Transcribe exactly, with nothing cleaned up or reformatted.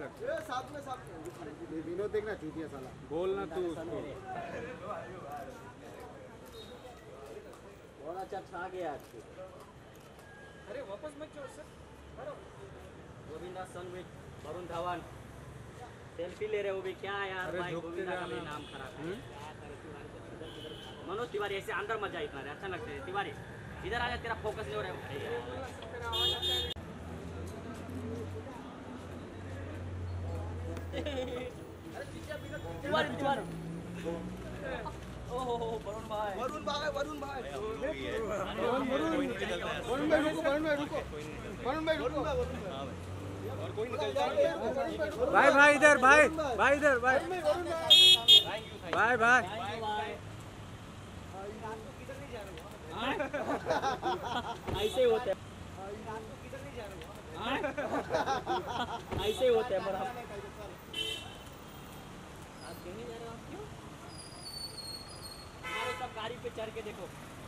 साथ में साथ में विनोद देखना चूतिया साला बोलना तू उसको। बहुत अच्छा छा गया आज। अरे वापस मत छोड़ sir. Govinda son with Varun Dhawan selfie ले रहे हो भी क्या यार भाई। गोविंदा का भी नाम खराब है। मनोज तिवारी ऐसे अंदर मत जा इतना अच्छा लगता है। तिवारी इधर आ जा तेरा फोकस नहीं हो रहा है। तिवारी तिवारी ओहो वरुण भाई वरुण भाई वरुण भाई वरुण वरुण भाई रुको वरुण भाई रुको वरुण भाई रुको और कोई निकल भाई भाई इधर भाई भाई इधर भाई भाई भाई ऐसे ही होते हैं ऐसे ही होते हैं पर हम आप क्यों नहीं जा रहे हो? आप क्यों हमारे सब गाड़ी पे चढ़ के देखो।